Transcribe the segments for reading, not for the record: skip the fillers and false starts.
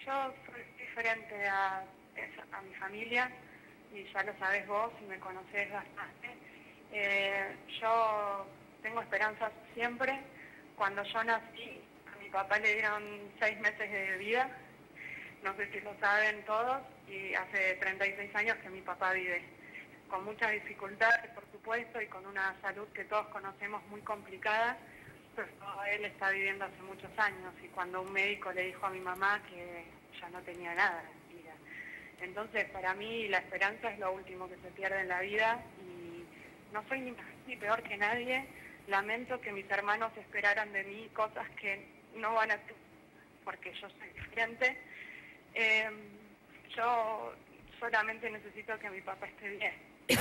yo soy diferente a mi familia, y ya lo sabes vos y me conocés bastante. Yo tengo esperanzas siempre. Cuando yo nací, a mi papá le dieron 6 meses de vida, no sé si lo saben todos, y hace 36 años que mi papá vive, con muchas dificultades, por supuesto, y con una salud que todos conocemos muy complicada, pero él está viviendo hace muchos años, y cuando un médico le dijo a mi mamá que ya no tenía nada en vida. Entonces, para mí, la esperanza es lo último que se pierde en la vida, y no soy ni mejor ni peor que nadie. Lamento que mis hermanos esperaran de mí cosas que no van a tener, porque yo soy diferente. Yo solamente necesito que mi papá esté bien.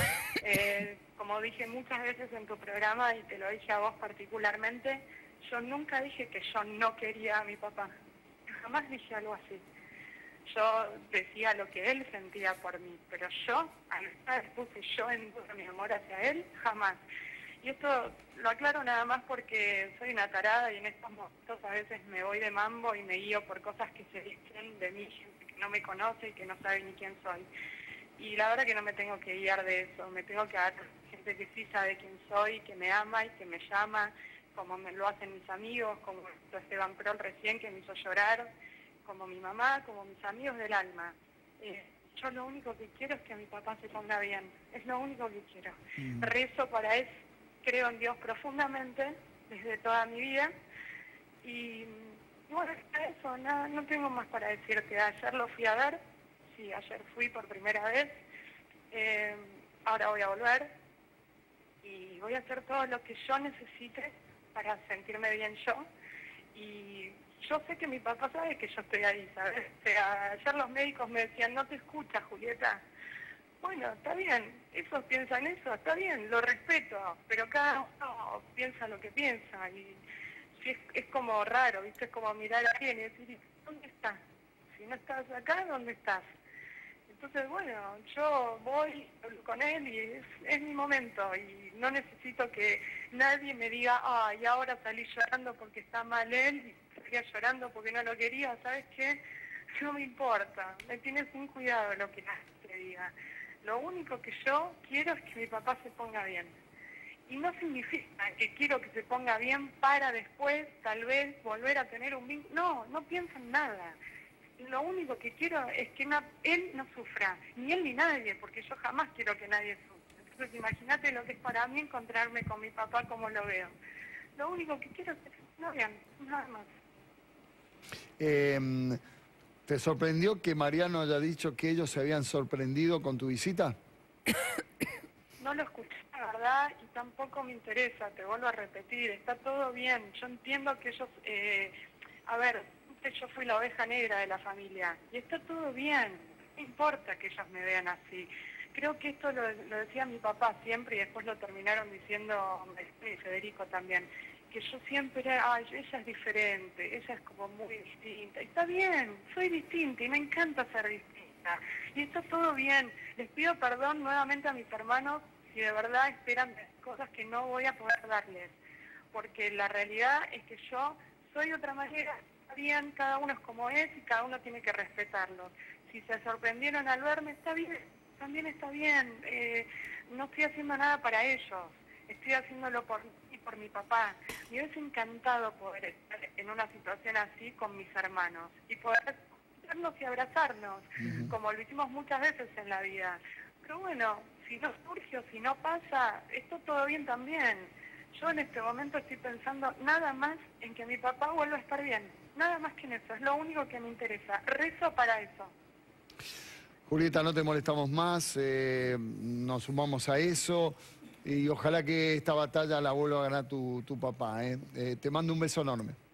Como dije muchas veces en tu programa, y te lo dije a vos particularmente, yo nunca dije que yo no quería a mi papá. Jamás dije algo así. Yo decía lo que él sentía por mí, pero yo, a vez puse yo en duda mi amor hacia él, jamás. Y esto lo aclaro nada más porque soy una tarada, y en estos momentos a veces me voy de mambo y me guío por cosas que se dicen de mí, gente que no me conoce y que no sabe ni quién soy. Y la verdad que no me tengo que guiar de eso, me tengo que dar gente que sí sabe quién soy, que me ama y que me llama, como me lo hacen mis amigos, como Esteban Prol recién, que me hizo llorar, como mi mamá, como mis amigos del alma. Yo lo único que quiero es que mi papá se ponga bien, es lo único que quiero. Rezo para él, creo en Dios profundamente, desde toda mi vida, y bueno, eso, no tengo más para decirte. Ayer lo fui a ver, sí, ayer fui por primera vez, ahora voy a volver, y voy a hacer todo lo que yo necesite para sentirme bien yo, y yo sé que mi papá sabe que yo estoy ahí, ¿sabes? O sea, ayer los médicos me decían, no te escuchas, Julieta. Bueno, está bien, esos piensan eso, está bien, lo respeto, pero cada uno piensa lo que piensa, y si es como raro, ¿viste? Es como mirar a alguien y decir, ¿dónde estás? Si no estás acá, ¿dónde estás? Entonces, bueno, yo voy con él y es mi momento, y no necesito que nadie me diga, y ahora salí llorando porque está mal él, y salía llorando porque no lo quería. ¿Sabes qué? No me importa, me tienes un cuidado lo que te diga. Lo único que yo quiero es que mi papá se ponga bien. Y no significa que quiero que se ponga bien para después, tal vez, volver a tener un vínculo. No pienso en nada. Lo único que quiero es que él no sufra, ni él ni nadie, porque yo jamás quiero que nadie sufra. Entonces imagínate lo que es para mí encontrarme con mi papá como lo veo. Lo único que quiero es que no vean, nada más. ¿Te sorprendió que Mariano haya dicho que ellos se habían sorprendido con tu visita? No lo escuché, la verdad, y tampoco me interesa, te vuelvo a repetir, está todo bien. Yo entiendo que ellos, yo fui la oveja negra de la familia, y está todo bien, no importa que ellos me vean así. Creo que esto lo decía mi papá siempre, y después lo terminaron diciendo y Federico también, que yo siempre, ella es diferente, ella es como muy distinta. Y está bien, soy distinta y me encanta ser distinta. Y está todo bien. Les pido perdón nuevamente a mis hermanos si de verdad esperan cosas que no voy a poder darles. Porque la realidad es que yo soy de otra manera, está bien, cada uno es como es y cada uno tiene que respetarlo. Si se sorprendieron al verme, está bien, también está bien. No estoy haciendo nada para ellos, estoy haciéndolo por mí y por mi papá. Me hubiese encantado poder estar en una situación así con mis hermanos y poder vernos y abrazarnos, como lo hicimos muchas veces en la vida. Pero bueno, si no surge o si no pasa, está todo bien también. Yo en este momento estoy pensando nada más en que mi papá vuelva a estar bien. Nada más que en eso, es lo único que me interesa. Rezo para eso. Julieta, no te molestamos más, nos sumamos a eso y ojalá que esta batalla la vuelva a ganar tu papá. Te mando un beso enorme.